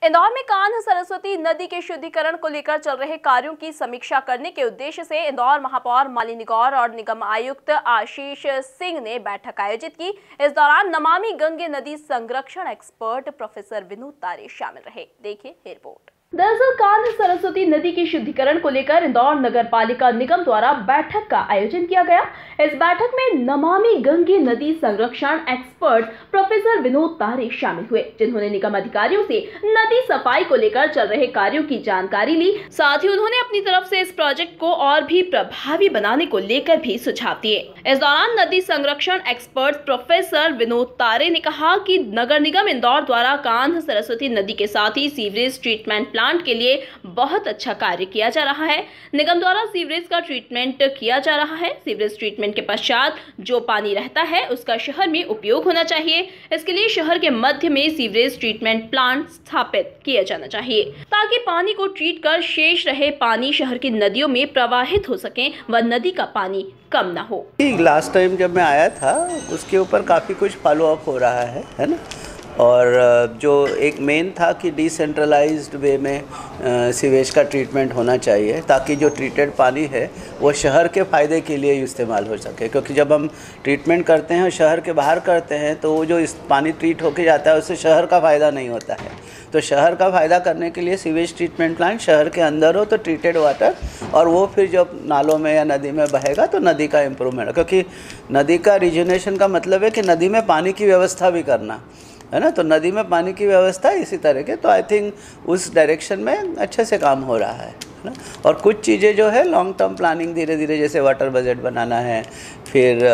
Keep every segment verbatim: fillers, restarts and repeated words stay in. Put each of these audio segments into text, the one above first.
इंदौर में कान्ह सरस्वती नदी के शुद्धिकरण को लेकर चल रहे कार्यों की समीक्षा करने के उद्देश्य से इंदौर महापौर मालिनी गौर और निगम आयुक्त आशीष सिंह ने बैठक आयोजित की। इस दौरान नमामि गंगे नदी संरक्षण एक्सपर्ट प्रोफेसर विनोद तारे शामिल रहे। देखिए रिपोर्ट। दरअसल कान्ह सरस्वती नदी के शुद्धिकरण को लेकर इंदौर नगर पालिका निगम द्वारा बैठक का आयोजन किया गया। इस बैठक में नमामि गंगे नदी संरक्षण एक्सपर्ट प्रोफेसर विनोद तारे शामिल हुए, जिन्होंने निगम अधिकारियों से नदी सफाई को लेकर चल रहे कार्यों की जानकारी ली। साथ ही उन्होंने अपनी तरफ से इस प्रोजेक्ट को और भी प्रभावी बनाने को लेकर भी सुझाव दिए। इस दौरान नदी संरक्षण एक्सपर्ट प्रोफेसर विनोद तारे ने कहा कि नगर निगम इंदौर द्वारा कान्ह सरस्वती नदी के साथ ही सीवरेज ट्रीटमेंट प्लांट के लिए बहुत अच्छा कार्य किया जा रहा है। निगम द्वारा सीवरेज का ट्रीटमेंट किया जा रहा है। सीवरेज ट्रीटमेंट के पश्चात जो पानी रहता है उसका शहर में उपयोग होना चाहिए। इसके लिए शहर के मध्य में सीवरेज ट्रीटमेंट प्लांट स्थापित किया जाना चाहिए, ताकि पानी को ट्रीट कर शेष रहे पानी शहर की नदियों में प्रवाहित हो सके व नदी का पानी कम ना हो। लास्ट टाइम जब मैं आया था उसके ऊपर काफ़ी कुछ फॉलो अप हो रहा है है ना। और जो एक मेन था कि डिसेंट्रलाइज्ड वे में सीवेज का ट्रीटमेंट होना चाहिए, ताकि जो ट्रीटेड पानी है वो शहर के फ़ायदे के लिए इस्तेमाल हो सके। क्योंकि जब हम ट्रीटमेंट करते हैं और शहर के बाहर करते हैं तो वो जो इस पानी ट्रीट होके जाता है उससे शहर का फ़ायदा नहीं होता है। तो शहर का फ़ायदा करने के लिए सीवेज ट्रीटमेंट प्लांट शहर के अंदर हो तो ट्रीटेड वाटर, और वो फिर जब नालों में या नदी में बहेगा तो नदी का इम्प्रूवमेंट। क्योंकि नदी का रिजुनेशन का मतलब है कि नदी में पानी की व्यवस्था भी करना है ना। तो नदी में पानी की व्यवस्था इसी तरह के, तो आई थिंक उस डायरेक्शन में अच्छे से काम हो रहा है ना। और कुछ चीज़ें जो है लॉन्ग टर्म प्लानिंग धीरे धीरे, जैसे वाटर बजट बनाना है, फिर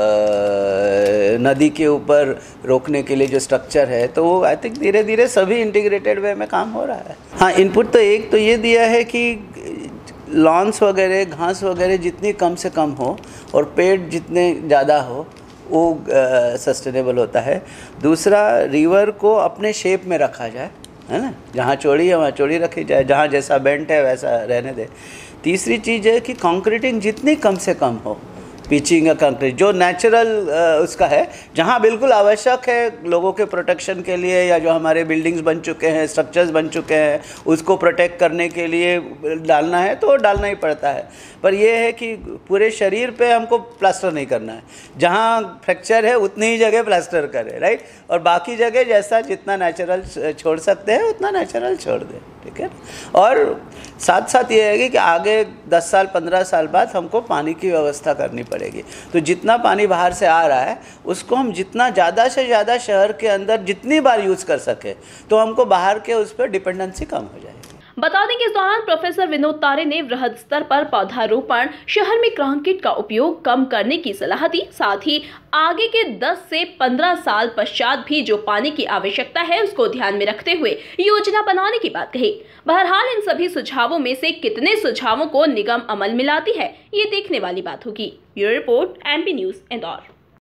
आ, नदी के ऊपर रोकने के लिए जो स्ट्रक्चर है, तो वो आई थिंक धीरे धीरे सभी इंटीग्रेटेड वे में काम हो रहा है। हाँ, इनपुट तो एक तो ये दिया है कि लॉन्स वगैरह, घास वगैरह जितनी कम से कम हो और पेड़ जितने ज़्यादा हो वो सस्टेनेबल होता है। दूसरा, रिवर को अपने शेप में रखा जाए, है ना। जहाँ चौड़ी है वहाँ चौड़ी रखी जाए, जहाँ जैसा बेंट है वैसा रहने दे। तीसरी चीज़ है कि कंक्रीटिंग जितनी कम से कम हो, पिचिंग या कंक्रीट जो नेचुरल उसका है, जहाँ बिल्कुल आवश्यक है लोगों के प्रोटेक्शन के लिए, या जो हमारे बिल्डिंग्स बन चुके हैं, स्ट्रक्चर्स बन चुके हैं, उसको प्रोटेक्ट करने के लिए डालना है तो डालना ही पड़ता है। पर यह है कि पूरे शरीर पे हमको प्लास्टर नहीं करना है। जहाँ फ्रैक्चर है उतनी ही जगह प्लास्टर करें, राइट। और बाकी जगह जैसा जितना नेचुरल छोड़ सकते हैं उतना नेचुरल छोड़ दें, ठीक है। और साथ साथ ये है कि आगे दस साल पंद्रह साल बाद हमको पानी की व्यवस्था करनी पड़ेगी। तो जितना पानी बाहर से आ रहा है उसको हम जितना ज़्यादा से ज़्यादा शहर के अंदर जितनी बार यूज़ कर सके तो हमको बाहर के उस पर डिपेंडेंसी कम हो जाएगी। बता दें कि इस दौरान प्रोफेसर विनोद तारे ने वृहद स्तर पर पौधारोपण, शहर में कंक्रीट का उपयोग कम करने की सलाह दी। साथ ही आगे के दस से पंद्रह साल पश्चात भी जो पानी की आवश्यकता है उसको ध्यान में रखते हुए योजना बनाने की बात कही। बहरहाल इन सभी सुझावों में से कितने सुझावों को निगम अमल में लाती है ये देखने वाली बात होगी। Bureau report, MP news, Indore.